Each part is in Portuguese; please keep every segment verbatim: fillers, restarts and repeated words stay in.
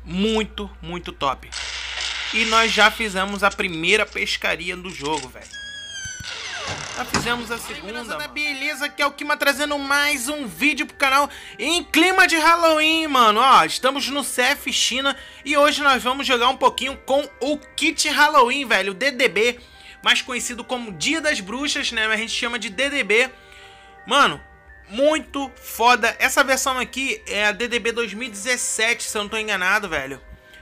muito, muito top. E nós já fizemos a primeira pescaria do jogo, velho. Já fizemos a segunda. Aí, beleza, que é o Kima trazendo mais um vídeo pro canal em clima de Halloween, mano. Ó, estamos no C F China e hoje nós vamos jogar um pouquinho com o Kit Halloween, velho, o D D B, mais conhecido como Dia das Bruxas, né? A gente chama de D D B. Mano, muito foda. Essa versão aqui é a D D B dois mil e dezessete, se eu não tô enganado, velho.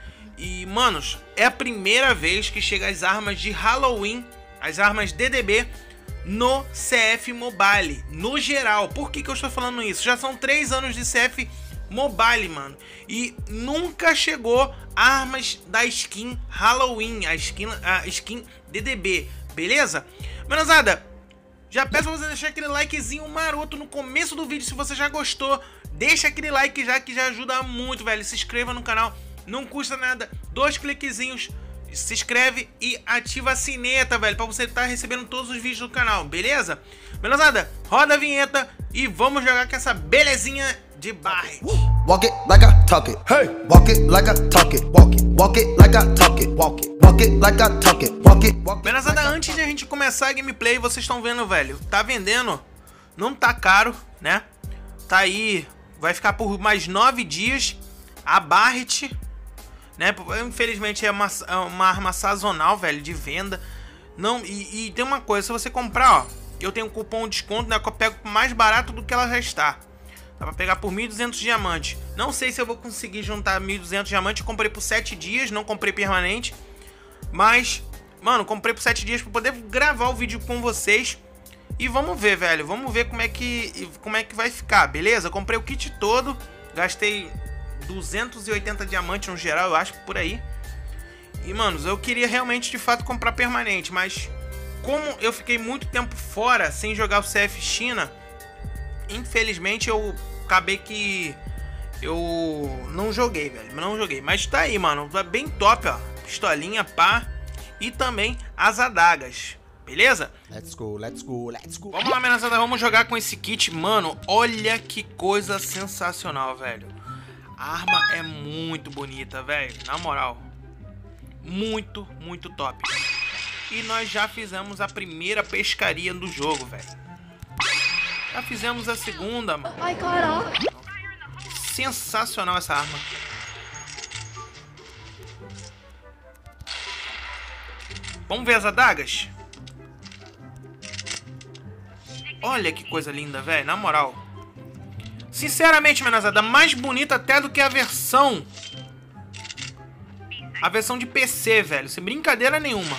E, manos, é a primeira vez que chega as armas de Halloween, as armas D D B, no C F Mobile, no geral. Por que que eu estou falando isso? Já são três anos de C F Mobile, mano, e nunca chegou armas da skin Halloween, a skin, a skin D D B, beleza? Manazada, já peço pra você deixar aquele likezinho maroto no começo do vídeo se você já gostou. Deixa aquele like já, que já ajuda muito, velho. Se inscreva no canal, não custa nada, dois cliquezinhos, se inscreve e ativa a sineta, velho, pra você estar recebendo todos os vídeos do canal, beleza? Belezada, roda a vinheta e vamos jogar com essa belezinha de Barret. Walk it like I talk it. Hey, walk it like I talk it. Walk it, walk it like I talk it. Walk it, walk it like I talk it. Walk it, walk it. Belezada, antes de a gente começar a gameplay, vocês estão vendo, velho, tá vendendo, não tá caro, né? Tá aí, vai ficar por mais nove dias a Barret, né? Infelizmente é uma, é uma arma sazonal, velho, de venda. Não, e, e tem uma coisa, se você comprar, ó, eu tenho um cupom de desconto, né, que eu pego mais barato do que ela já está. Dá pra pegar por mil e duzentos diamantes. Não sei se eu vou conseguir juntar mil e duzentos diamantes. Eu comprei por sete dias, não comprei permanente. Mas, mano, comprei por sete dias pra poder gravar o vídeo com vocês. E vamos ver, velho, vamos ver como é que, como é que vai ficar, beleza? Eu comprei o kit todo, gastei duzentos e oitenta diamantes no geral, eu acho, por aí. E, manos, eu queria realmente, de fato, comprar permanente, mas como eu fiquei muito tempo fora, sem jogar o C F China, infelizmente eu acabei que eu não joguei, velho, não joguei. Mas tá aí, mano, tá bem top, ó, pistolinha, pá, e também as adagas, beleza? Let's go, let's go, let's go. Vamos lá, menazada, vamos jogar com esse kit, mano, olha que coisa sensacional, velho. A arma é muito bonita, velho, na moral. Muito, muito top. E nós já fizemos a primeira pescaria do jogo, velho. Já fizemos a segunda, mano. Ai, caraca. Sensacional essa arma. Vamos ver as adagas? Olha que coisa linda, velho, na moral. Sinceramente, menazada, mais bonita até do que a versão A versão de P C, velho, sem brincadeira nenhuma.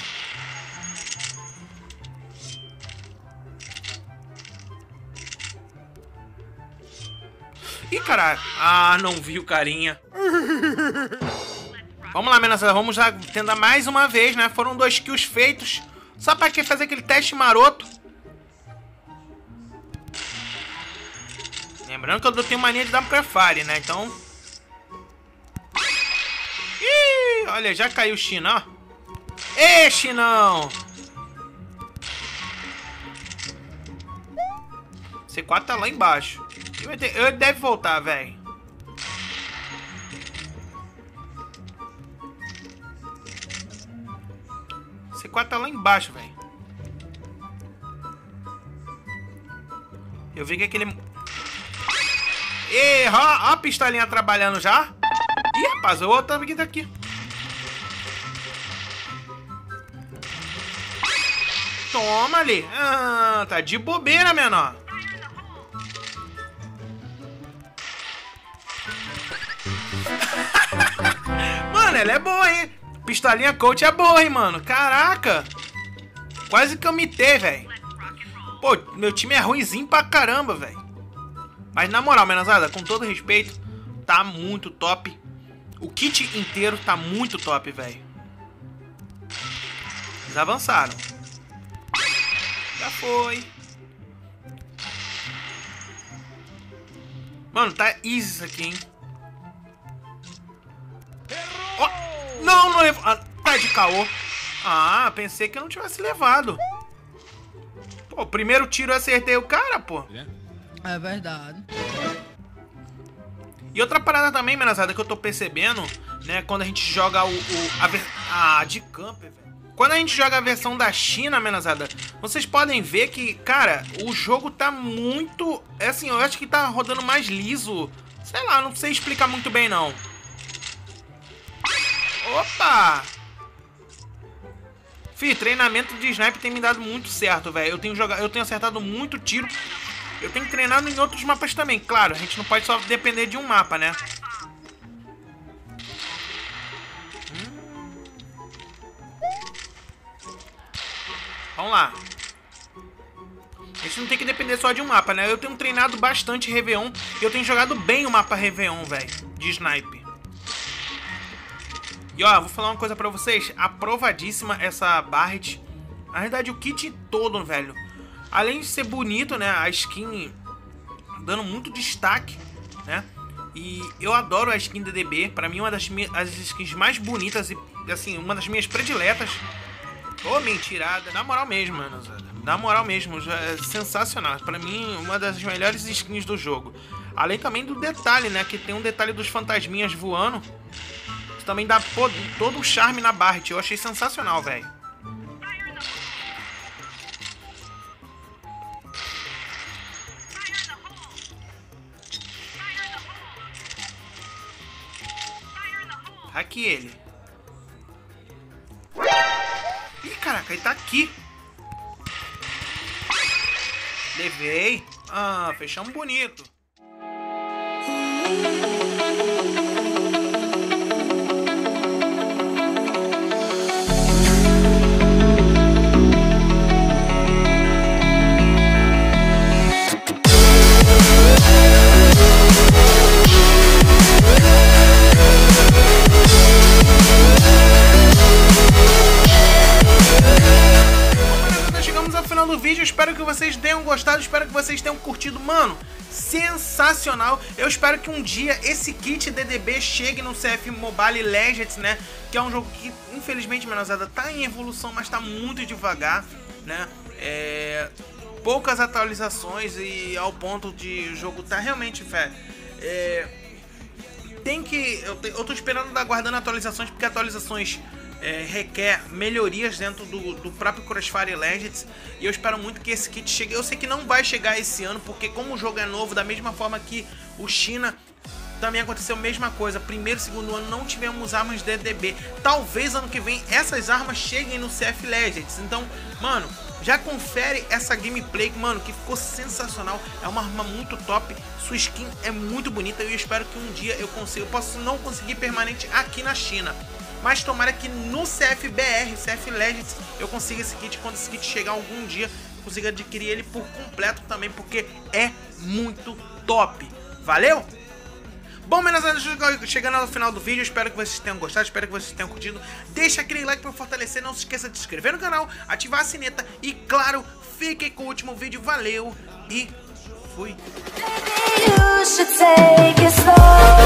Ih, caralho. Ah, não vi o carinha. Vamos lá, menazada, vamos já tentar mais uma vez, né? Foram dois kills feitos, só pra que fazer aquele teste maroto. Lembrando que eu tenho mania de dar prefire, né? Então... Ih, olha, já caiu o China, ó. Ê, Chinão! C quatro tá lá embaixo. Ele deve voltar, velho. C quatro tá lá embaixo, velho. Eu vi que aquele... Ih, ó, ó a pistolinha trabalhando já. Ih, rapaz, o outro aqui tá aqui. Toma ali. Ah, tá de bobeira, menor. Mano, ela é boa, hein? Pistolinha coach é boa, hein, mano? Caraca. Quase que eu mitei, velho. Pô, meu time é ruimzinho pra caramba, velho. Mas na moral, menazada, com todo respeito, tá muito top. O kit inteiro tá muito top, velho. Eles avançaram. Já foi. Mano, tá easy isso aqui, hein? Oh, não, não levou. Ah, tá de caô. Ah, pensei que eu não tivesse levado. Pô, primeiro tiro eu acertei o cara, pô. É verdade. E outra parada também, menazada, que eu tô percebendo né? Quando a gente joga o... o a ver... Ah, de camper, velho. Quando a gente joga a versão da China, menazada, vocês podem ver que, cara, o jogo tá muito... É assim, eu acho que tá rodando mais liso. Sei lá, não sei explicar muito bem, não. Opa! Fih, treinamento de sniper tem me dado muito certo, velho. Eu tenho jogado, eu tenho acertado muito tiro. Eu tenho treinado em outros mapas também. Claro, a gente não pode só depender de um mapa, né? Hum. Vamos lá. A gente não tem que depender só de um mapa, né? Eu tenho treinado bastante Réveillon e eu tenho jogado bem o mapa Réveillon, velho, de sniper. E ó, vou falar uma coisa pra vocês. Aprovadíssima essa Barret. Na verdade, o kit todo, velho. Além de ser bonito, né? A skin dando muito destaque, né? E eu adoro a skin D D B. Pra mim, uma das minhas, as skins mais bonitas e, assim, uma das minhas prediletas. Ô, mentirada. Na moral mesmo, mano. Na moral mesmo. É sensacional. Pra mim, uma das melhores skins do jogo. Além também do detalhe, né? Que tem um detalhe dos fantasminhas voando. Isso também dá todo o charme na Barret. Eu achei sensacional, velho. Aqui ele. Ih, caraca, ele tá aqui. Levei. Ah, fechamos bonito. Do vídeo, espero que vocês tenham gostado, espero que vocês tenham curtido, mano, sensacional. Eu espero que um dia esse kit D D B chegue no C F Mobile Legends, né, que é um jogo que infelizmente, menozada, tá em evolução, mas tá muito devagar, né, é... poucas atualizações e ao ponto de o jogo tá realmente, fé, é... tem que, eu, te... eu tô esperando, aguardando atualizações, porque atualizações É, requer melhorias dentro do, do próprio Crossfire Legends. E eu espero muito que esse kit chegue. Eu sei que não vai chegar esse ano, porque como o jogo é novo, da mesma forma que o China, também aconteceu a mesma coisa. Primeiro e segundo ano não tivemos armas D D B. Talvez ano que vem essas armas cheguem no C F Legends. Então, mano, já confere essa gameplay, mano, que ficou sensacional. É uma arma muito top. Sua skin é muito bonita. E eu espero que um dia eu consiga. Eu posso não conseguir permanente aqui na China, mas tomara que no C F B R, C F Legends, eu consiga esse kit. Quando esse kit chegar algum dia, eu consiga adquirir ele por completo também, porque é muito top. Valeu? Bom, menos chegando ao final do vídeo, espero que vocês tenham gostado, espero que vocês tenham curtido. Deixa aquele like para fortalecer, não se esqueça de se inscrever no canal, ativar a sineta e, claro, fiquem com o último vídeo. Valeu e fui!